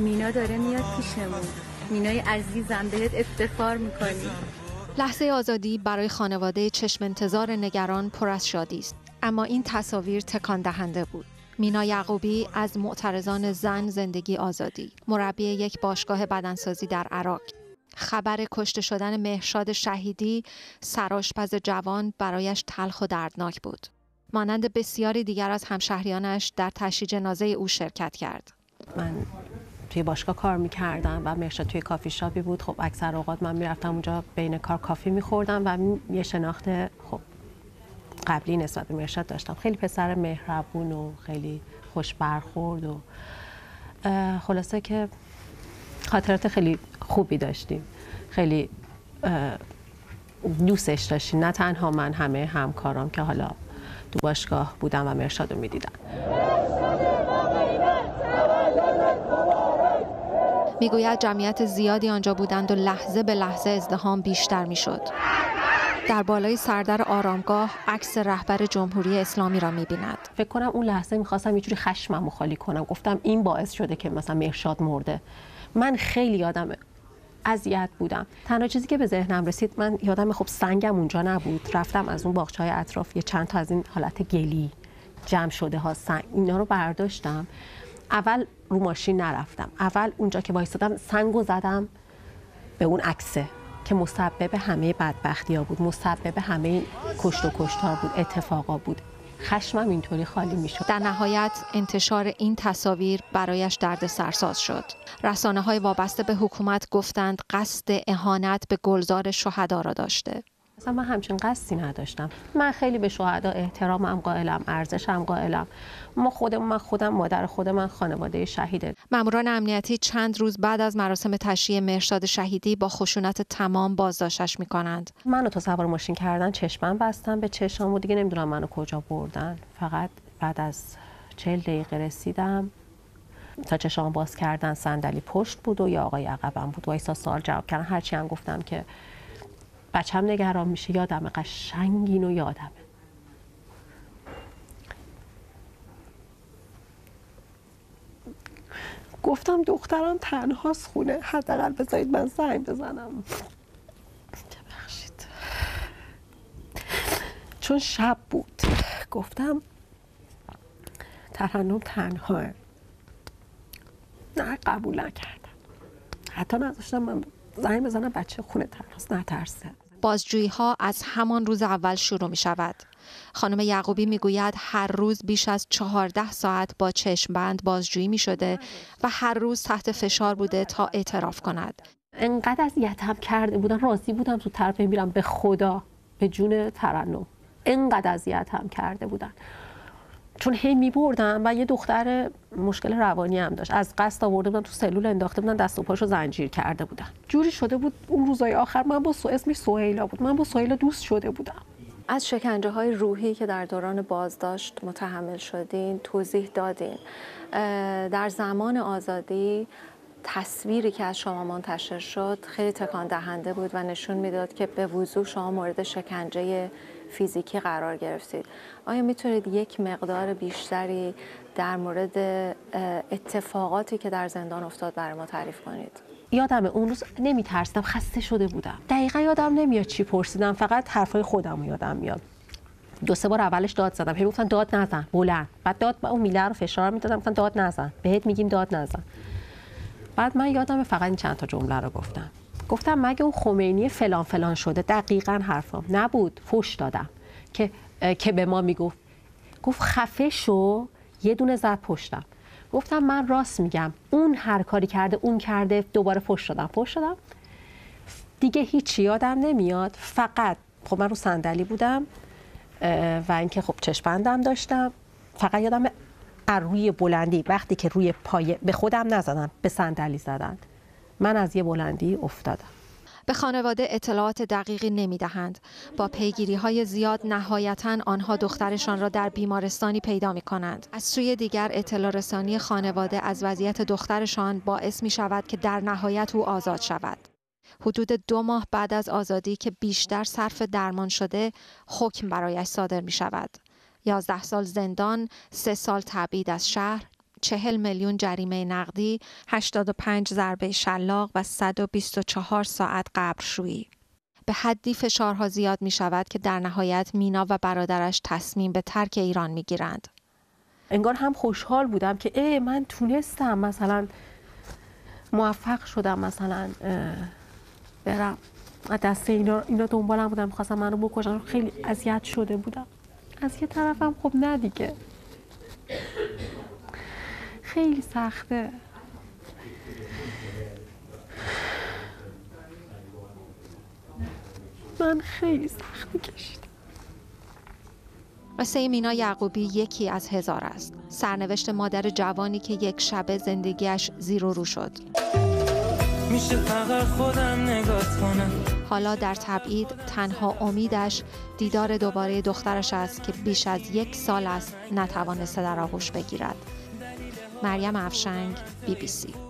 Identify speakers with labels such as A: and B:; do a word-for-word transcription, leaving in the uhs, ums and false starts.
A: مینا داره میاد پیشمون. مینای عزیزم بهت افتخار میکنی.
B: لحظه آزادی برای خانواده چشم انتظار نگران پر از شادی است، اما این تصاویر تکان دهنده بود. مینا یعقوبی از معترضان زن زندگی آزادی، مربی یک باشگاه بدنسازی در عراق. خبر کشته شدن مهرشاد شهیدی، سرآشپز جوان، برایش تلخ و دردناک بود. مانند بسیاری دیگر از همشهریانش در تشییع جنازه او شرکت کرد.
C: من توی باشگاه کار میکردم و مهرشاد توی کافی شاپی بود. خب اکثر اوقات من میرفتم اونجا بین کار کافی میخوردم و یه شناخت خب قبلی نسبت به مهرشاد داشتم. خیلی پسر مهربون و خیلی خوش برخورد و خلاصه که خاطرات خیلی خوبی داشتیم. خیلی دوستش داشتیم، نه تنها من، همه همکارام که حالا تو باشگاه بودن و مهرشاد رو میدیدن.
B: میگوید جمعیت زیادی آنجا بودند و لحظه به لحظه ازدحام بیشتر میشد. در بالای سردر آرامگاه عکس رهبر جمهوری اسلامی را می‌بیند.
C: فکر کنم اون لحظه می‌خواستم یه جوری خشممو خالی کنم. گفتم این باعث شده که مثلا مهرشاد مرده. من خیلی یادم اذیت بودم. تنها چیزی که به ذهنم رسید، من یادم خب سنگم اونجا نبود. رفتم از اون باغچه‌های اطراف یه چند تا از این حالت گلی جمع شده ها سنگ، اینا رو برداشتم. اول رو ماشین نرفتم. اول اونجا که وایسادم سنگو زدم به اون عکسه که مسبب همه بدبختی‌ها بود، مسبب همه کشت و کشتار بود، اتفاقا بود. خشمم اینطوری خالی میشد.
B: در نهایت انتشار این تصاویر برایش درد سرساز شد. رسانه‌های وابسته به حکومت گفتند قصد اهانت به گلزار شهدا را داشته.
C: مثلا من همچین قصدی نداشتم. من خیلی به شهدا احترامم قائلم، ارزشم قائلم. ما خودم من خودم مادر خود من خانواده شهیده.
B: ماموران امنیتی چند روز بعد از مراسم تشییع مهرشاد شهیدی با خشونت تمام بازداشتش می‌کنند.
C: منو تا سوار ماشین کردن چشمم بستن به چشام و دیگه نمیدونم منو کجا بردن. فقط بعد از چهل دقیقه رسیدم، تا چشام باز کردن صندلی پشت بود و یا آقای عقبم بود. وایسا سوال جواب کردن. هرچی هم گفتم که بچه‌م نگران میشه، یادمه، قشنگ اینو یادمه. گفتم دخترم تنهاست خونه، حداقل بذارید من زنگ بزنم. ببخشید، چون شب بود گفتم ترنم تنهاه. نه قبول نکردم، حتی نذاشتم من زنگ بزنم بچه خونه تنهاست نترسه.
B: بازجویی ها از همان روز اول شروع می شود. خانم یعقوبی می گوید هر روز بیش از چهارده ساعت با چشم بند بازجویی می شده و هر روز تحت فشار بوده تا اعتراف کند.
C: انقدر اذیتم کرده بودن، راضی بودم تو طرف میرم، به خدا به جون ترنم انقدر اذیتم کرده بودن، چون هی می بردم و یه دختر مشکل روانی هم داشت، از قصد آورده بودن تو سلول انداخته بودن، دست و پاشو زنجیر کرده بودن. جوری شده بود اون روزای آخر من با سو اسمش سهیلا بود، من با سهیلا دوست شده بودم.
B: از شکنجه های روحی که در دوران بازداشت متحمل شدین توضیح دادین. در زمان آزادی تصویری که از شما منتشر شد خیلی تکان دهنده بود و نشون میداد که به وضوح شما مورد شکنجه فیزیکی قرار گرفتید. آیا میتونید یک مقدار بیشتری در مورد اتفاقاتی که در زندان افتاد برای ما تعریف کنید؟
C: یادمه اون روز نمیترسیدم، خسته شده بودم. دقیقا یادم نمیاد چی پرسیدم، فقط حرفای خودم یادم میاد. دو سه بار اولش داد زدم، هی گفتن داد نزن بلند، بعد داد با اون میله رو فشار میدادم، گفتن داد نزن، بهت میگیم داد نزن. بعد من یادمه فقط این چند تا جمله رو گفتم. گفتم مگه اون خمینی فلان فلان شده؟ دقیقاً حرفم نبود، فحش دادم که که به ما میگفت، گفت خفه شو، یه دونه زد پشتم. گفتم من راست میگم، اون هر کاری کرده اون کرده، دوباره فحش دادم فحش دادم دیگه هیچی یادم نمیاد. فقط خب من رو صندلی بودم و اینکه خب چشم بندم داشتم. فقط یادم از روی بلندی وقتی که روی پایه به خودم نزدن، به صندلی زدن، من از یه بلندی افتادم.
B: به خانواده اطلاعات دقیقی نمی‌دهند. با پیگیری‌های زیاد نهایتاً آنها دخترشان را در بیمارستانی پیدا می‌کنند. از سوی دیگر اطلاع رسانی خانواده از وضعیت دخترشان باعث می‌شود که در نهایت او آزاد شود. حدود دو ماه بعد از آزادی که بیشتر صرف درمان شده، حکم برایش صادر می‌شود. یازده سال زندان، سه سال تبعید از شهر، چهل میلیون جریمه نقدی، هشتاد و پنج ضربه شلاق و صد و بیست و چهار ساعت قبرشویی. به حدی فشارها زیاد می شود که در نهایت مینا و برادرش تصمیم به ترک ایران می گیرند.
C: انگار هم خوشحال بودم که ای من تونستم مثلا موفق شدم مثلا برم از دست اینا, اینا دنبالم بودم میخواستم منو بکشن. خیلی اذیت شده بودم. از یه طرفم خب نه دیگه، خیلی سخته. من خیلی سخت می‌کشیدم.
B: قصه مینا یعقوبی یکی از هزار است. سرنوشت مادر جوانی که یک شب زندگیش زیر و رو شد. میشه فقط خودم نگاه کنم. حالا در تبعید تنها امیدش دیدار دوباره دخترش است که بیش از یک سال است نتوانسته در آغوش بگیرد. مریم افشنگ، بی بی سی.